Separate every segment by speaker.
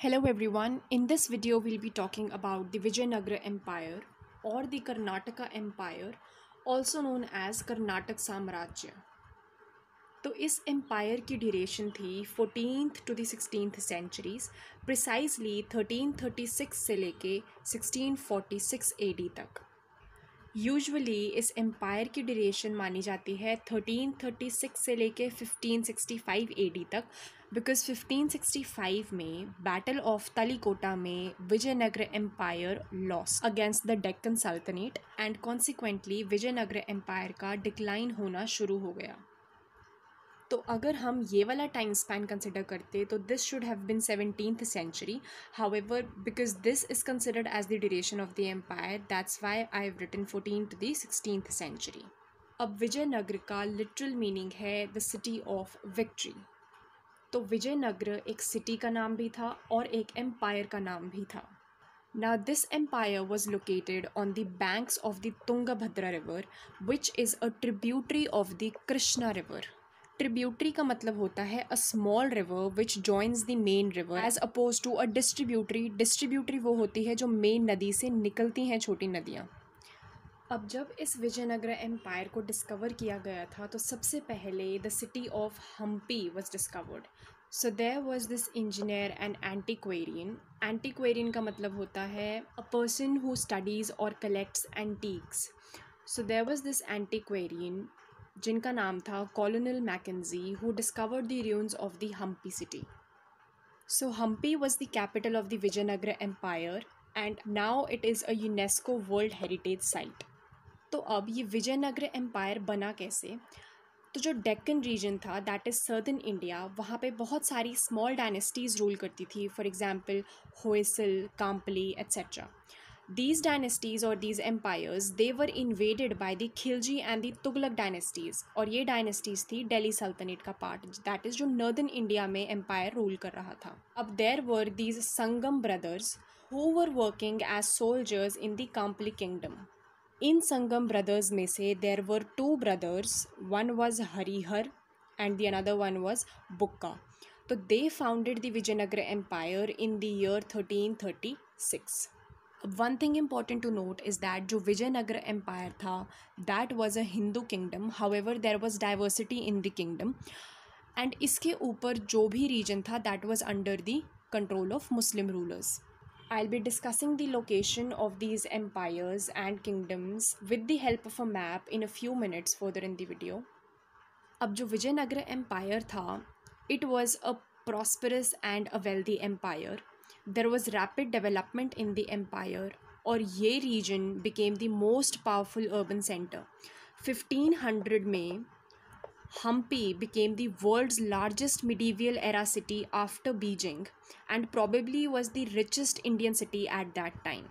Speaker 1: Hello everyone, in this video we'll be talking about the Vijayanagara Empire or the Karnataka Empire, also known as Karnataka Samrajya. तो इस empire की duration थी 14th to the 16th centuries, precisely 1336 से लेके 1646 AD तक. Usually इस empire की duration मानी जाती है 1336 से लेके 1565 AD तक, बिकॉज 1565 में बैटल ऑफ तलीकोटा में Vijayanagar empire lost against the Deccan sultanate and consequently Vijayanagar empire का डिक्लाइन होना शुरू हो गया. तो अगर हम ये वाला टाइम स्पैन कंसिडर करते तो this should have been 17th century. However, because this is considered as the duration of the empire, that's why I have written 14th to the 16th century. अब विजयनगर का लिटरल मीनिंग है the city of victory. तो विजयनगर एक city का नाम भी था और एक एम्पायर का नाम भी था. Now this empire was located on the banks of the Tungabhadra river, which is a tributary of the Krishna river. Tributary का मतलब होता है a small river which joins the main river as opposed to a distributary. Distributary वो होती है जो main नदी से निकलती हैं छोटी नदियाँ. अब जब इस विजयनगर एम्पायर को डिस्कवर किया गया था तो सबसे पहले the city of Hampi was discovered. So there was this engineer and antiquarian. Antiquarian का मतलब होता है अ पर्सन हु स्टडीज़ और collects antiques. So there was this antiquarian जिनका नाम था colonel Mackenzie, who discovered the ruins of the Hampi city. So Hampi was the capital of the Vijayanagar empire and now it is a UNESCO world heritage site. तो अब ये Vijayanagar empire बना कैसे? तो जो डेक्कन रीजन था दैट इज़ सर्दर्न इंडिया, वहाँ पे बहुत सारी स्मॉल डायनेस्टीज़ रूल करती थी. For example Hoysala, Kampili et cetera. These dynasties or these empires, they were invaded by the Khilji and the Tughlaq dynasties. और ये dynasties थी दिल्ली सल्तनत का पार्ट, that is जो नॉर्दर्न इंडिया में एम्पायर रूल कर रहा था. अब there were these Sangam brothers who were working as soldiers in the Kampli kingdom. In Sangam brothers में से there were two brothers, one was Harihar and the another one was Bukka. तो they founded the Vijayanagara Empire in the year 1336. One thing important to note is that जो Vijayanagar empire था that was a Hindu kingdom. However, there was diversity in the kingdom. And इसके ऊपर जो भी region था that was under the control of Muslim rulers. I'll be discussing the location of these empires and kingdoms with the help of a map in a few minutes further in the video. अब जो Vijayanagar empire था it was a prosperous and a wealthy empire. There was rapid development in the empire और ये region became the most powerful urban center. 1500 में Hampi became the world's largest medieval era city after Beijing and probably was the richest Indian city at that time.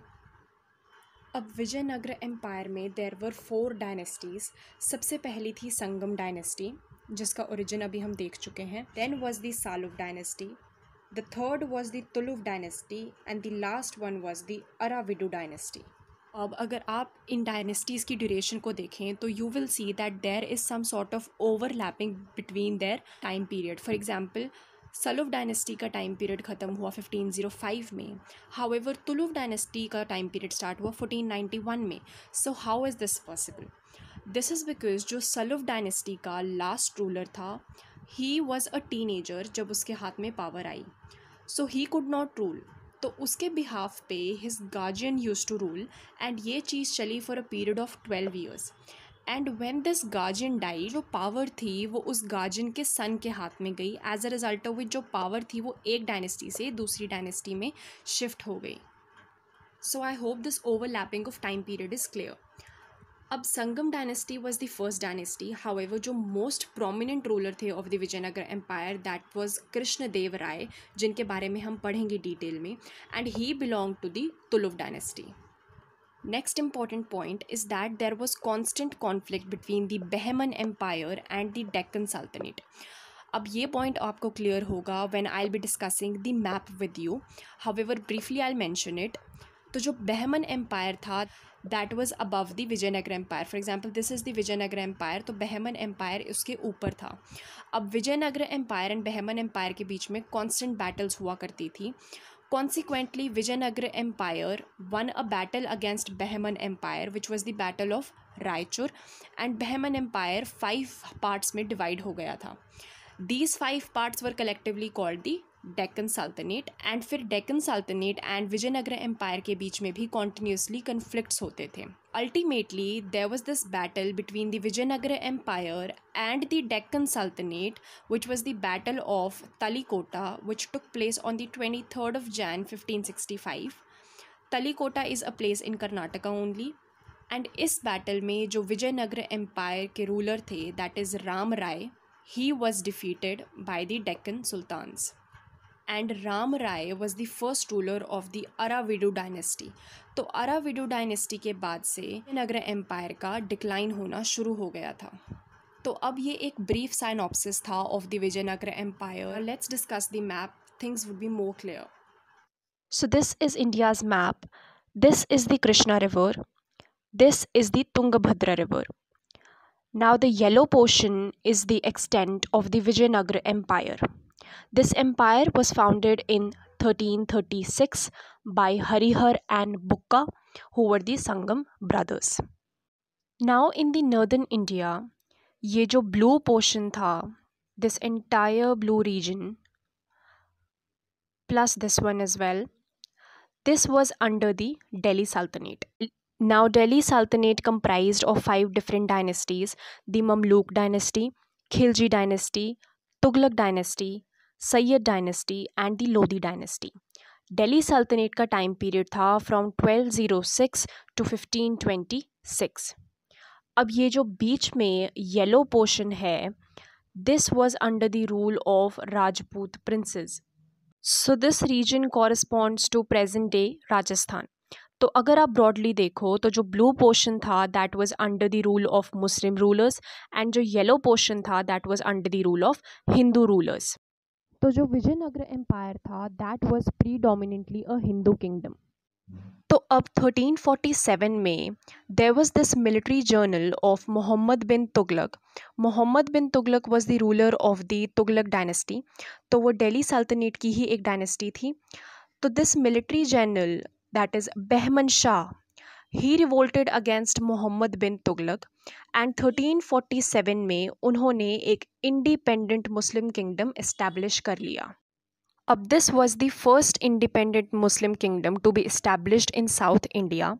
Speaker 1: अब Vijayanagar empire में there were 4 dynasties. सबसे पहली थी संगम dynasty जिसका origin अभी हम देख चुके हैं. Then was the Saluva dynasty. The third was the Tuluv dynasty and the last one was the Aravidu dynasty. अब अगर आप इन डायनेस्टीज़ की ड्यूरेशन को देखें तो you will see that there is some sort of overlapping between their time period. For example Saluva dynasty का time period ख़त्म हुआ 1505 में. हाउएवर तुलुव डायनेस्टी का टाइम पीरियड स्टार्ट हुआ 1491 में. So how is this possible? This is because जो Saluva dynasty का last ruler था ही वॉज अ टीनेजर जब उसके हाथ में पावर आई. So he could not rule. तो उसके बिहाफ पे his guardian used to rule and ये चीज़ चली for a period of 12 years. And when this guardian die, जो पावर थी वो उस गार्जियन के सन के हाथ में गई. As a result of which जो पावर थी वो एक डायनेस्टी से दूसरी डायनेस्टी में शिफ्ट हो गई. So I hope this overlapping of time period is clear. अब Sangam dynasty was the first dynasty. However जो मोस्ट प्रोमिनेंट रूलर थे of the Vijayanagar empire that was Krishnadeva Raya, जिनके बारे में हम पढ़ेंगे डिटेल में, and he belong to the Tuluva dynasty. Next important point is that there was constant conflict between the Bahman empire and the Deccan सल्तनत. अब ये पॉइंट आपको क्लियर होगा when I will be discussing the map with you. However briefly I will mention it. तो जो Bahman empire था that was above the Vijayanagar empire. For example this is the Vijayanagar empire, तो Bahman empire उसके ऊपर था. अब Vijayanagar empire and Bahman empire के बीच में कॉन्स्टेंट बैटल्स हुआ करती थी. Consequently, Vijayanagara Empire won a battle against Bahman Empire, which was the Battle of Raichur, and Bahman Empire 5 parts में divide हो गया था. These 5 parts were collectively called the Deccan Sultanate, and फिर Deccan Sultanate and Vijayanagara Empire के बीच में भी continuously conflicts होते थे. Ultimately, there was this battle between the Vijayanagara Empire and the Deccan Sultanate, which was the Battle of Talikota, which took place on the 23rd of Jan 1565. Talikota is a place in Karnataka only. And इस battle में जो Vijayanagar empire के ruler थे, that is Ram Rai, he was defeated by the Deccan Sultans. And Ram Rai was the first ruler of the Aravidu dynasty. तो Aravidu dynasty के बाद से Vijayanagar empire का decline होना शुरू हो गया था. तो अब ये एक brief synopsis था of the Vijayanagara empire. Let's discuss the map. Things would be more clear. So this is India's map. This is the Krishna river. This is the Tungabhadra river. Now the yellow portion is the extent of the Vijayanagara empire. This empire was founded in 1336 by Harihar and Bukka, who were the Sangam brothers. Now in the northern India, ये जो blue portion था, this entire blue region, plus this one as well, this was under the Delhi Sultanate. Now Delhi Sultanate comprised of 5 different dynasties: the Mamluk dynasty, Khilji dynasty, Tughlaq dynasty, Sayyid dynasty and the Lodi dynasty. Delhi Sultanate का time period था from 1206 to 1526. अब ये जो बीच में yellow portion है, this was under the rule of Rajput princes. So this region corresponds to present day Rajasthan. तो अगर आप ब्रॉडली देखो तो जो ब्लू पोर्शन था that was under the rule of Muslim rulers and जो येलो पोर्शन था that was under the rule of Hindu rulers. तो जो विजयनगर एम्पायर था that was predominantly a Hindu kingdom. तो अब 1347 में there was this military general of Mohammad bin Tughlaq. Mohammad bin Tughlaq was the ruler of the Tughlaq dynasty. तो वो दिल्ली सल्तनत की ही एक डायनेस्टी थी. तो this military general, that is Bahman Shah, he revolted against Muhammad bin Tughlaq and 1347 में उन्होंने एक independent Muslim kingdom establish कर लिया. अब this was the first independent Muslim kingdom to be established in South India.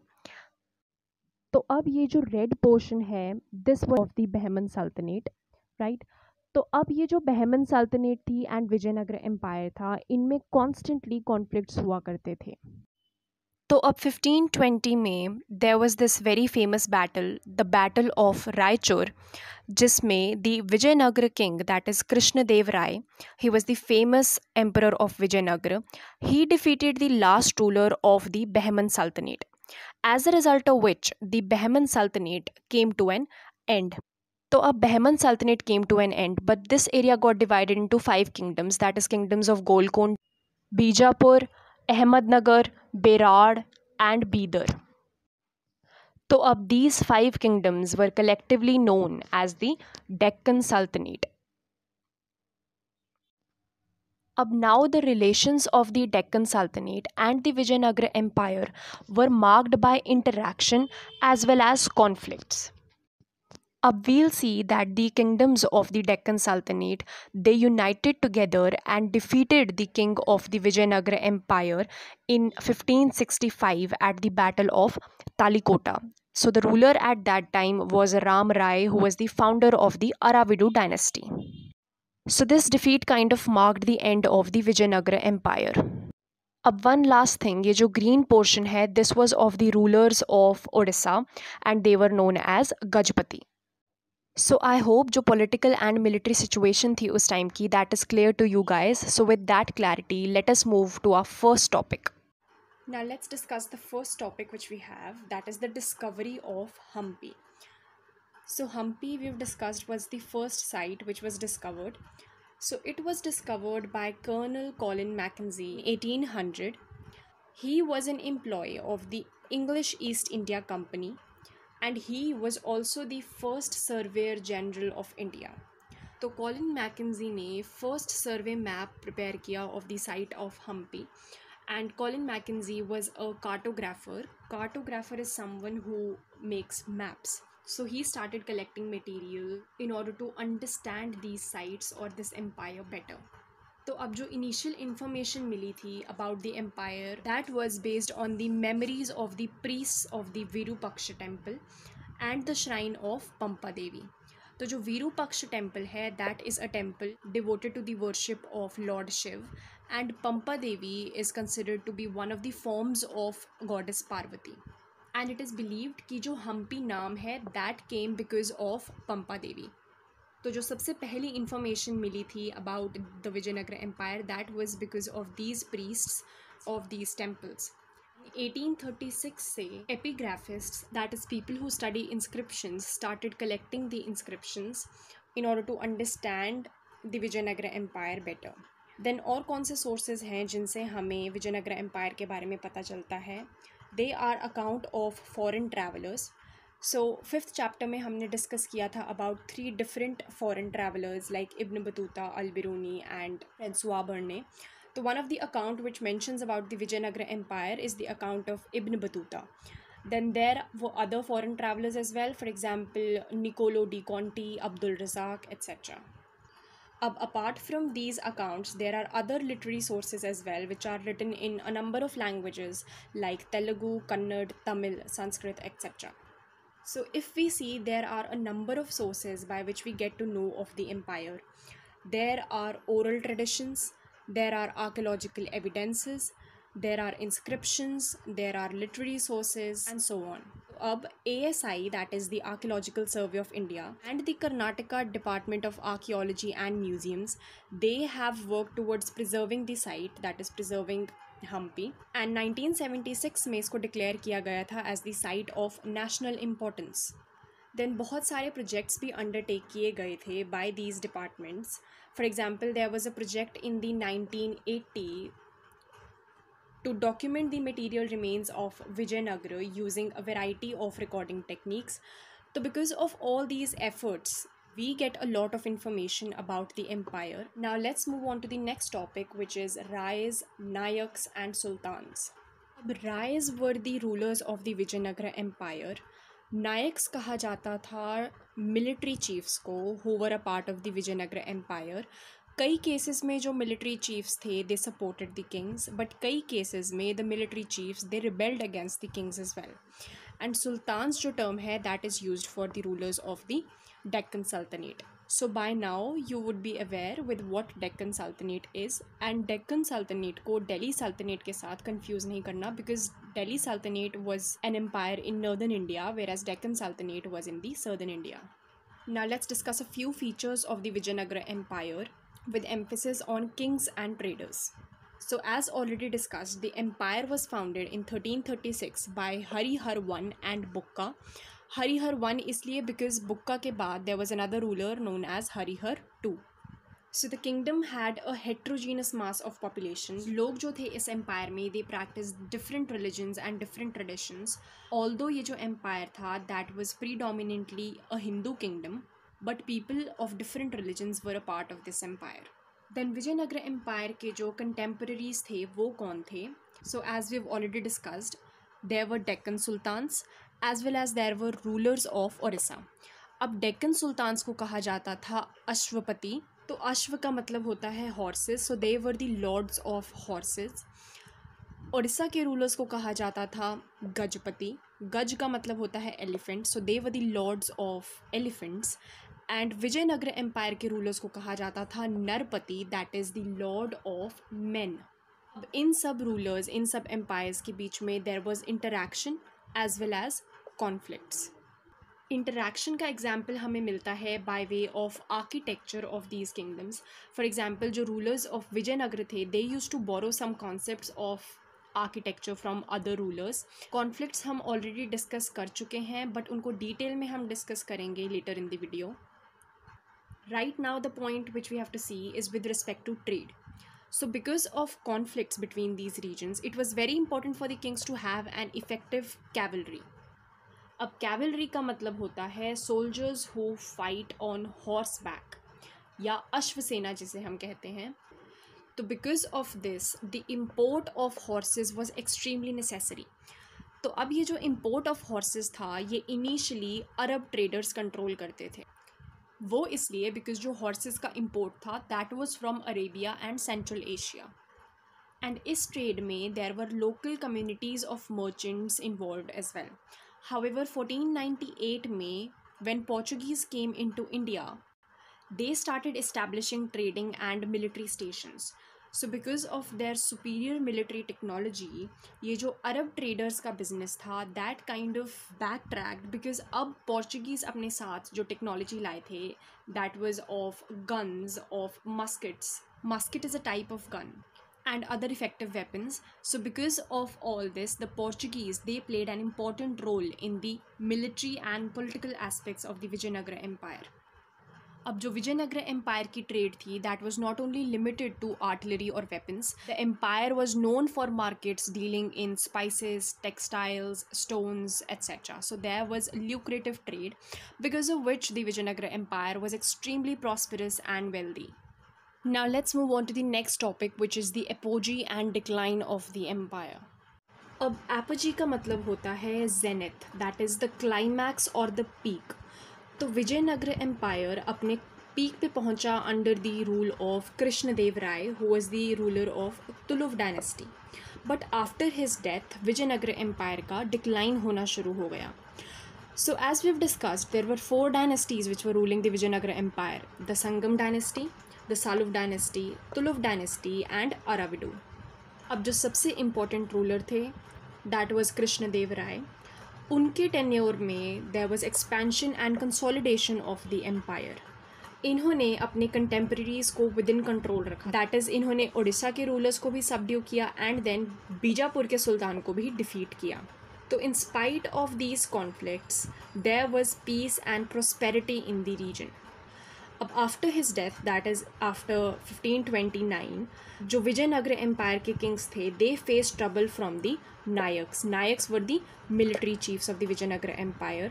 Speaker 1: तो अब ये जो red portion है this was of the Bahman Sultanate, right? तो अब ये जो बहमन सल्तनत थी एंड विजयनगर एम्पायर था, इनमें कॉन्स्टेंटली कॉन्फ्लिक्ट्स हुआ करते थे. तो अब 1520 में there was this very famous battle, the battle of Raichur, जिसमें the Vijayanagar king that is Krishnadeva Raya, he was the famous emperor of Vijayanagar, he defeated the last ruler of the Bahman सल्तनत, as a result of which the Bahman सल्तनत came to an end. तो अब बहमन सल्तनत came to an end, but this area got divided into 5 kingdoms, that is kingdoms of गोलकोंड, Bijapur, Ahmednagar, Berar and Bidar. तो अब these 5 kingdoms were collectively known as the Deccan Sultanate. अब now the relations of the Deccan Sultanate and the Vijayanagara Empire were marked by interaction as well as conflicts. अब we'll see that the kingdoms of the Deccan Sultanate, they united together and defeated the king of the Vijayanagara Empire in 1565 at the Battle of Talikota. So the ruler at that time was Ram Rai, who was the founder of the Aravidu dynasty. So this defeat kind of marked the end of the Vijayanagara Empire. अब one last thing, ये जो green portion है, this was of the rulers of Odisha and they were known as Gajpati. So I hope जो political and military situation थी उस time की, that is clear to you guys. So with that clarity, let us move to our first topic. Now let's discuss the first topic which we have, that is the discovery of Hampi. So Hampi, we've discussed, was the first site which was discovered. So it was discovered by Colonel Colin Mackenzie in 1800. He was an employee of the English East India Company, and he was also the first surveyor general of India. तो Colin Mackenzie ने first survey map prepare किया of the site of Hampi, And Colin Mackenzie was a cartographer. Cartographer is someone who makes maps. So he started collecting material in order to understand these sites or this empire better. तो अब जो initial information मिली थी about the empire that was based on the memories of the priests of the Virupaksha temple and the shrine of Pampa Devi. तो जो Virupaksha temple है that is a temple devoted to the worship of lord Shiva and Pampa Devi is considered to be one of the forms of goddess Parvati. And it is believed कि जो हम्पी नाम है that came because of Pampa Devi. तो जो सबसे पहली इन्फॉर्मेशन मिली थी about the Vijayanagar empire that was because of these priests of these temples. 1836 से epigraphists that is people who study inscriptions started collecting the inscriptions in order to understand the Vijayanagar empire better. Then और कौन से sources हैं जिनसे हमें Vijayanagar empire के बारे में पता चलता है? There are account of foreign travellers. So 5th chapter में हमने डिस्कस किया था about 3 different foreign travellers like Ibn Battuta, Al Biruni and Francois Bernier. तो one of the account which mentions about the Vijayanagar empire is the account of Ibn Battuta. Then there were other foreign travelers as well, for example Niccolo di Conti, Abdul Razak, etc. Apart from these accounts, there are other literary sources as well which are written in a number of languages like Telugu, Kannada, Tamil, Sanskrit, etc. So if we see, there are a number of sources by which we get to know of the empire. There are oral traditions, there are archaeological evidences, there are inscriptions, there are literary sources and so on. अब ASI, that is the Archaeological Survey of India, and the Karnataka Department of Archaeology and Museums, they have worked towards preserving the site, that is preserving Hampi. And 1976 में इसको declare किया गया था as the site of national importance. Then बहुत सारे projects भी undertake किए गए थे by these departments. For example there was a project in the 1980 to document the material remains of Vijayanagara using a variety of recording techniques. So because of all these efforts, we get a lot of information about the empire. Now let's move on to the next topic, which is Rais, Nayaks and Sultans. Rais were the rulers of the Vijayanagara empire. Nayaks कहा जाता था military chiefs को who were a part of the Vijayanagara empire. कई cases में जो military chiefs थे they supported the kings, but कई cases में the military chiefs they rebelled against the kings as well. And sultans जो term है that is used for the rulers of the Deccan sultanate. So by now you would be aware with what Deccan sultanate is. And Deccan sultanate को Delhi sultanate के साथ confuse नहीं करना, because Delhi sultanate was an empire in northern India whereas Deccan sultanate was in the southern India. Now let's discuss a few features of the Vijayanagara empire with emphasis on kings and traders. So as already discussed, the empire was founded in 1336 by Harihar I and Bukka. Harihar I इसलिए because Bukka के बाद there was another ruler known as Harihar II. So the kingdom had a heterogeneous mass of population. लोग जो थे इस empire में they practiced different religions and different traditions. Although ये जो empire था that was predominantly a Hindu kingdom, but people of different religions were a part of this empire. Then Vijayanagara empire के जो contemporaries थे वो कौन थे? So as we've already discussed, there were Deccan Sultans as well as there were rulers of Orissa. अब Deccan Sultans को कहा जाता था अश्वपति. तो अश्व का मतलब होता है horses, so they were the lords of horses. Odisha के रूलर्स को कहा जाता था गजपति. गज का मतलब होता है elephant, so they were the lords of elephants. And Vijayanagar empire के रूलर्स को कहा जाता था Narapati, that is the lord of men. इन सब रूलर्स, इन सब एम्पायर्स के बीच में there was interaction as well as conflicts. Interaction का एग्जाम्पल हमें मिलता है by way of architecture of these kingdoms. For example जो रूलर्स ऑफ विजयनगर थे they used to borrow some concepts of architecture from other rulers. Conflicts हम already discuss कर चुके हैं, बट उनको डिटेल में हम डिस्कस करेंगे later in the video. Right now the point which we have to see is with respect to trade. So because of conflicts between these regions, it was very important for the kings to have an effective cavalry. अब cavalry का मतलब होता है soldiers who fight on horseback या अश्वसेना जिसे हम कहते हैं. तो because of this the import of horses was extremely necessary. तो अब ये जो इम्पोर्ट ऑफ हॉर्सेस था ये इनिशियली अरब ट्रेडर्स कंट्रोल करते थे। वो इसलिए बिकॉज जो हॉर्सेस का इम्पोर्ट था that was from Arabia and central Asia, and इस ट्रेड में there were local communities of merchants involved as well. However 1498 में when Portuguese came into India they started establishing trading and military stations. So because of their superior military technology, ये जो अरब traders का business था that kind of backtracked because अब Portuguese अपने साथ जो टेक्नोलॉजी लाए थे that was of guns, of muskets. Musket is a type of gun and other effective weapons. So because of all this, the Portuguese, they played an important role in the military and political aspects of the Vijayanagara Empire. अब जो Vijayanagar empire की trade थी that was not only limited to artillery और weapons, the empire was known for markets dealing in spices, textiles, stones etcetera. So there was lucrative trade because of which the Vijayanagara Empire was extremely prosperous and wealthy. Now let's move on to the next topic, which is the apogee and decline of the empire. अब apogee का मतलब होता है zenith, that is the climax or the peak. तो Vijayanagar empire अपने peak पे पहुंचा under the rule of Krishnadeva Raya, who was the ruler of Tuluva dynasty. But after his death Vijayanagar empire का डिक्लाइन होना शुरू हो गया. So as we have discussed there were 4 dynasties which were ruling the Vijayanagar empire: the Sangam dynasty, the Saluva dynasty, Tuluva dynasty and Aravidu. अब जो सबसे important ruler थे that was Krishnadeva Raya. उनके टेन्योर में there was expansion and consolidation of the empire. इन्होंने अपने contemporaries को within control रखा, दैट इज़ इन्होंने उड़ीसा के रूलर्स को भी सबड्यू किया एंड देन बीजापुर के सुल्तान को भी डिफीट किया. तो in spite of these conflicts there was peace and prosperity in the region. अब after his death that is after 1529 जो विजयनगर एम्पायर के किंग्स थे they face trouble from the Nayaks. Nayaks were the military chiefs of the Vijayanagara Empire.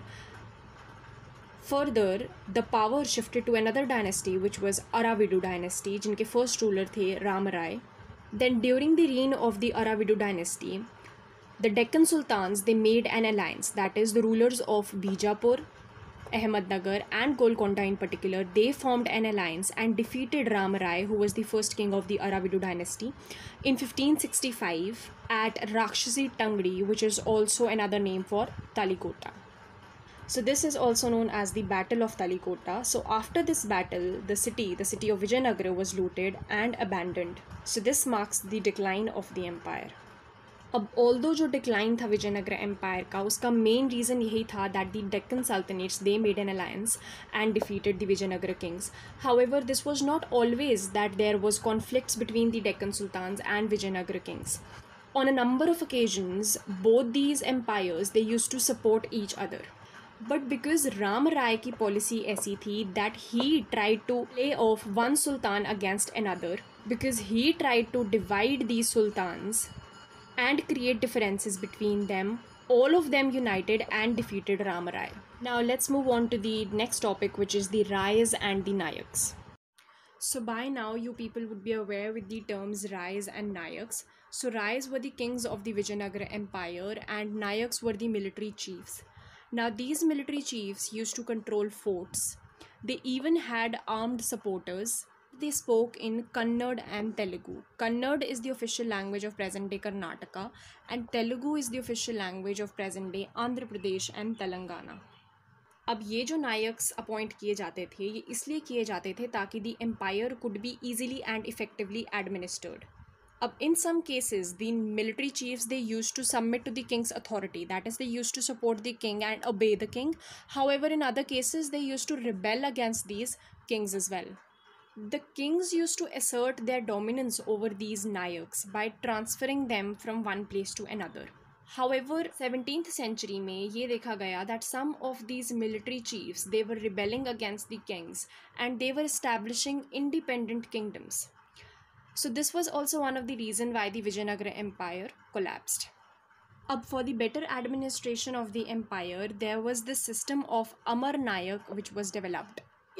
Speaker 1: Further, the power shifted to another dynasty which was Aravidu dynasty, जिनके first ruler थे Ram Rai. Then during the reign of the Aravidu dynasty, the Deccan Sultans, they made an alliance, that is the rulers of Bijapur, Ahmednagar and Golconda in particular. They formed an alliance and defeated Ram Rai, who was the first king of the Aravidu dynasty, in 1565 at Rakshasi Tangri, which is also another name for Talikota. So this is also known as the Battle of Talikota. So after this battle, the city of Vijayanagara was looted and abandoned. So this marks the decline of the empire. अब although जो decline था Vijayanagar empire का उसका main reason यही था that the Deccan sultanates they made an alliance and defeated the Vijayanagar kings. However this was not always that there was conflicts between the Deccan sultans and Vijayanagar kings. On a number of occasions, both these empires, they used to support each other. But because Ram Rai की policy ऐसी थी that he tried to play off one sultan against another, because he tried to divide these sultans and create differences between them, all of them united and defeated Ram Rai. Now let's move on to the next topic, which is the Rais and the Nayaks. So by now you people would be aware with the terms Rais and Nayaks. So Rais were the kings of the Vijayanagara Empire and Nayaks were the military chiefs. Now these military chiefs used to control forts. They even had armed supporters. They spoke in Kannada and Telugu. Kannada is the official language of present-day Karnataka and Telugu is the official language of present-day Andhra Pradesh and Telangana. अब ये जो Nayaks appoint किए जाते थे ये इसलिए किए जाते थे ताकि the empire could be easily and effectively administered. अब in some cases the military chiefs they used to submit to the king's authority, that is they used to support the king and obey the king. However, in other cases they used to rebel against these kings as well. The kings used to assert their dominance over these nayaks by transferring them from one place to another. However, 17th century में ये देखा गया that some of these military chiefs they were rebelling against the kings and they were establishing independent kingdoms. So this was also one of the reasons why the Vijayanagara Empire collapsed. अब for the better administration of the empire, there was the system of Amar Nayak which was developed.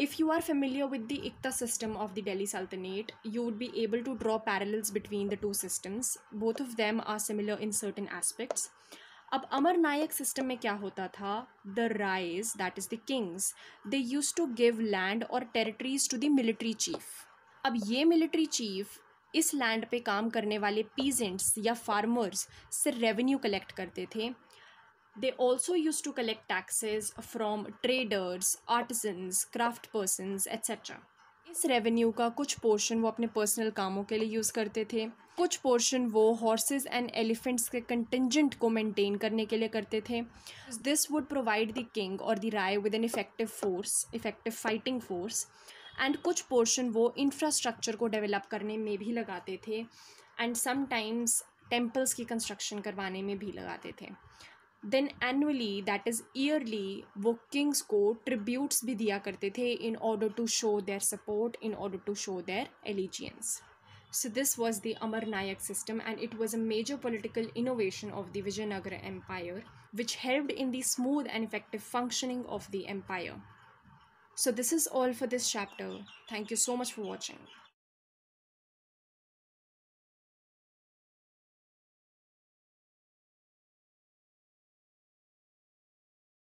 Speaker 1: If you are familiar with the Ikta system of the Delhi Sultanate, you would be able to draw parallels between the two systems. Both of them are similar in certain aspects. अब अमर नायक system में क्या होता था? The Rayas, that is the kings, they used to give land और territories to the military chief. अब ये military chief इस land पे काम करने वाले पीजेंट्स या फार्मर्स से रेवेन्यू कलेक्ट करते थे. They also used to collect taxes from traders, artisans, craft persons etcetera. इस रेवेन्यू का कुछ पोर्शन वो अपने पर्सनल कामों के लिए यूज़ करते थे, कुछ पोर्शन वो हॉर्सेस एंड एलिफेंट्स के कंटिजेंट को मेंटेन करने के लिए करते थे. This would provide the king और the Raya with an effective fighting force. And कुछ पोर्शन वो इंफ्रास्ट्रक्चर को डेवलप करने में भी लगाते थे एंड समटाइम्स टेम्पल्स की कंस्ट्रक्शन करवाने में भी लगाते थे. Then annually, that is yearly, वो किंग्स को ट्रिब्यूट्स भी दिया करते थे in order to show their support, in order to show their allegiance. So this was the Amar Nayak system, and it was a major political innovation of the Vijayanagara Empire, which helped in the smooth and effective functioning of the empire. So this is all for this chapter. Thank you so much for watching.